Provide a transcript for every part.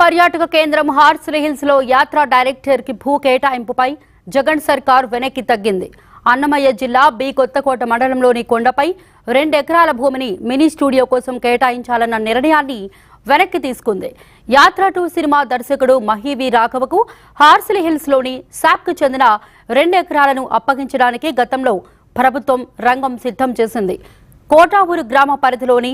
పర్యాటక కేంద్రం Horsley Hills లో యాత్రా డైరెక్టర్ కి భూ కేటాయింపుపై జగన్ సర్కార్ వెనక్కి తగ్గింది. అన్నమయ్య జిల్లా బి కొత్తకోట మండలంలోని కొండపై 2 ఎకరాల భూమిని మినీ స్టూడియో కోసం కేటాయించాలన్న నిర్ణయాన్ని వెనక్కి తీసుకుంది. యాత్ర 2 సినిమా దర్శకుడు మహి రాఘవకు హార్స్లీ హిల్స్ లోని శాప్ కు చెందిన 2 ఎకరాలను అప్పగించడానికి గతంలో ప్రభుత్వం రంగం సిద్ధం చేసింది. కోటావూరు గ్రామ పరిధిలోని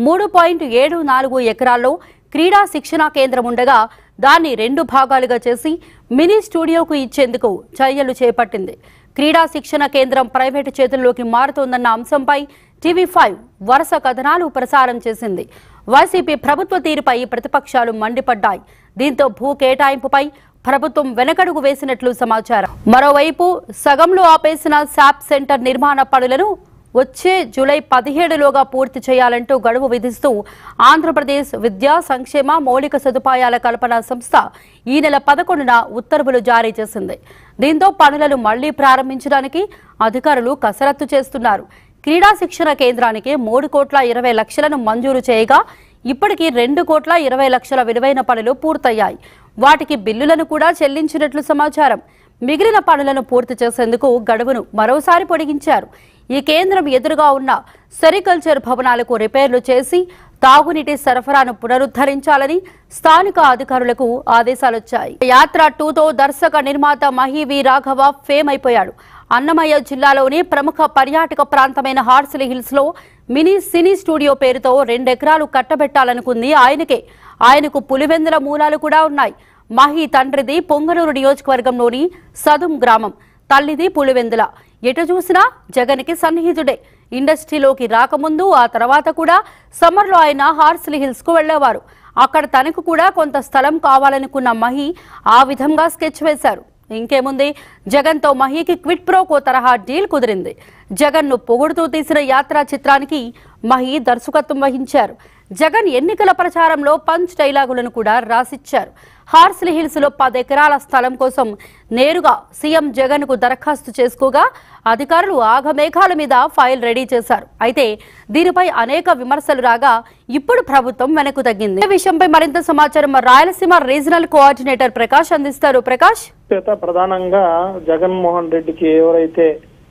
3.74 ఎకరాల్లో క్రీడా శిక్షణా కేంద్రం ఉండగా దాన్ని 2 భాగాలుగా చేసి మినీ స్టూడియోకు ఇచ్చేందుకు చర్యలు చేపట్టింది. క్రీడా శిక్షణ కేంద్రం ప్రైవేటు చేతుల్లోకి మారుతోందన్న అంశంపై TV5 వరుస కథనాలు ప్రసారం చేసింది. వైసీపీ ప్రభుత్వ తీరుపై ప్రతిపక్షాలు మండిపడ్డాయి. దీంతో భూ కేటాయింపుపై ప్రభుత్వం వెనకడుగు వేసినట్లు సమాచారం. మరోవైపు సగంలో ఆపేసిన శాప్ సెంటర్ నిర్మాణ పనులను వచ్చే జూలై 17లోగా పూర్తి చేయాలంటూ గడువు విధిస్తూ ఆంధ్రప్రదేశ్ విద్యా సంక్షేమ మౌలిక సదుపాయాల కల్పన సంస్థ ఈ నెల 11న ఉత్తర్వులు జారీ చేసింది. దీంతో పనులను మళ్లీ ప్రారంభించడానికి అధికారులు కసరత్తు చేస్తున్నారు. క్రీడా శిక్షణ కేంద్రానికి 3,20,00,000ను మంజూరు చేయగా ఇప్పటికీ 2,20,00,000 విలువైన పనులు పూర్తయ్యాయి. వాటికి బిల్లులను కూడా చెల్లించినట్లు సమాచారం. మిగిలిన పనులను పూర్తి చేసేందుకు గడువును మరోసారి పొడిగించారు. ఈ కేంద్రం ఎదురుగా ఉన్న సెరికల్చర్ భవనాలకు రిపేర్లు చేసి తాగునీటి సరఫరాను పునరుద్ధరించాలని స్థానిక అధికారులకు ఆదేశాలొచ్చాయి. యాత్ర 2తో దర్శక నిర్మాత మహి రాఘవ ఫేమ్ అయిపోయాడు. అన్నమయ్య జిల్లాలోని ప్రముఖ పర్యాటక ప్రాంతమైన హార్స్లీ హిల్స్ లో మినీ సినీ స్టూడియో పేరుతో 2 ఎకరాలు కట్టబెట్టాలనుకుంది ఆయనకే. ఆయనకు పులివెందుల మూలాలు కూడా ఉన్నాయి. మహి తండ్రిది పొంగనూరు నియోజకవర్గంలోని సదుం గ్రామం, తల్లిది పులివెందుల. ఎటు చూసినా జగన్కి సన్నిహితుడే. ఇండస్ట్రీలోకి రాకముందు ఆ తర్వాత కూడా సమ్మర్లో ఆయన హార్స్లీ హిల్స్ కు వెళ్లేవారు. అక్కడ తనకు కూడా కొంత స్థలం కావాలనుకున్న మహి ఆ విధంగా స్కెచ్ వేశారు. ఇంకేముంది, జగన్తో మహికి క్విట్ ప్రోకో తరహా డీల్ కుదిరింది. జగన్ను పొగుడుతూ తీసిన యాత్రా చిత్రానికి మహి దర్శకత్వం వహించారు. జగన్ ఎన్నికల ప్రచారంలో పంచ్ డైలాగులను కూడా రాసిచ్చారు. హార్స్లీ హిల్స్ లో 10 ఎకరాల స్థలం కోసం నేరుగా సీఎం జగన్ కు దరఖాస్తు చేసుకోగా అధికారులు ఆగమేఘాల మీద ఫైల్ రెడీ చేశారు. అయితే దీనిపై అనేక విమర్శలు రాగా ఇప్పుడు ప్రభుత్వం వెనక్కు తగ్గింది. ఈ విషయంపై మరింత సమాచారం రాయలసీమ రీజనల్ కోఆర్డినేటర్ ప్రకాష్ అందిస్తారు. ప్రకాష్, ప్రధానంగా జగన్మోహన్ రెడ్డికి ఎవరైతే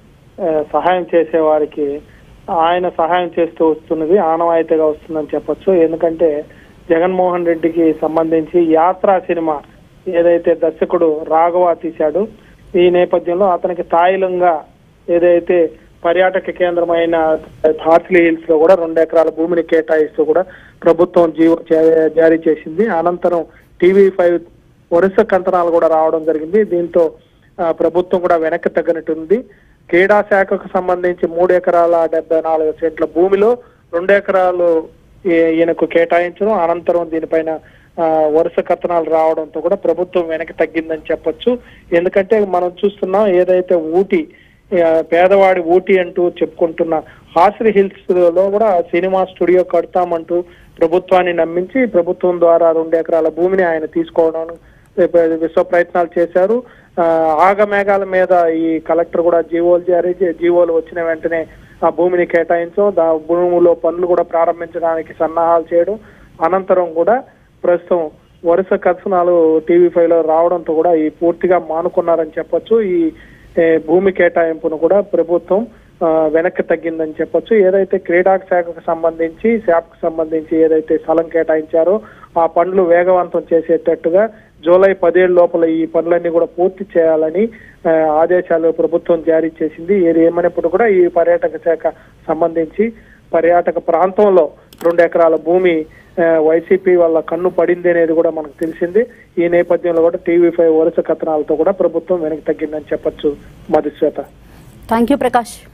సహాయం చేసే వారికి ఆయన సహాయం చేస్తూ వస్తున్నది ఆనవాయితీగా వస్తుందని చెప్పొచ్చు. ఎందుకంటే జగన్మోహన్ రెడ్డికి సంబంధించి యాత్రా సినిమా ఏదైతే దర్శకుడు రాఘవ తీశాడు, ఈ నేపథ్యంలో అతనికి తాయిలంగా ఏదైతే పర్యాటక కేంద్రమైన హార్స్లీ హిల్స్ లో కూడా 2 ఎకరాల భూమిని కేటాయిస్తూ కూడా ప్రభుత్వం జీవో జారీ చేసింది. అనంతరం TV5 వరుస కంతనాలు కూడా రావడం జరిగింది. దీంతో ప్రభుత్వం కూడా వెనక్కి తగ్గనట్టుంది. క్రీడా శాఖకు సంబంధించి 3 ఎకరాల 74 సెంట్ల భూమిలో 2 ఎకరాలు ఈయనకు కేటాయించడం, అనంతరం దీనిపైన వరుస కథనాలు రావడంతో కూడా ప్రభుత్వం వెనక్కి తగ్గిందని చెప్పొచ్చు. ఎందుకంటే మనం చూస్తున్నాం, ఏదైతే ఊటీ పేదవాడి ఊటీ అంటూ చెప్పుకుంటున్న హార్స్లీ హిల్స్ లో కూడా సినిమా స్టూడియో కడతామంటూ ప్రభుత్వాన్ని నమ్మించి ప్రభుత్వం ద్వారా 2 ఎకరాల భూమిని ఆయన తీసుకోవడం విశ్వ ప్రయత్నాలు చేశారు. ఆగమేఘాల మీద ఈ కలెక్టర్ కూడా జీవోలు వచ్చిన వెంటనే ఆ భూమిని కేటాయించడం, భూమిలో పనులు కూడా ప్రారంభించడానికి సన్నాహాలు చేయడం, అనంతరం కూడా ప్రస్తుతం వరుస కథనాలు TV5లో రావడంతో కూడా ఈ పూర్తిగా మానుకున్నారని చెప్పొచ్చు. ఈ భూమి కేటాయింపును కూడా ప్రభుత్వం వెనక్కి తగ్గిందని చెప్పొచ్చు. ఏదైతే క్రీడా శాఖకు సంబంధించి శాప్కు సంబంధించి ఏదైతే స్థలం కేటాయించారో ఆ పనులు వేగవంతం చేసేటట్టుగా జూలై 17 లోపల ఈ పనులన్నీ కూడా పూర్తి చేయాలని ఆదేశాలు ప్రభుత్వం జారీ చేసింది. ఏమైనప్పుడు కూడా ఈ పర్యాటక శాఖ సంబంధించి పర్యాటక ప్రాంతంలో 2 ఎకరాల భూమి వైసీపీ వాళ్ళ కన్ను పడింది అనేది కూడా మనకు తెలిసింది. ఈ నేపథ్యంలో కూడా TV5 వరుస కథనాలతో కూడా ప్రభుత్వం వెనక్కి తగ్గిందని చెప్పొచ్చు. మధుశ్వేత. Thank you Prakash.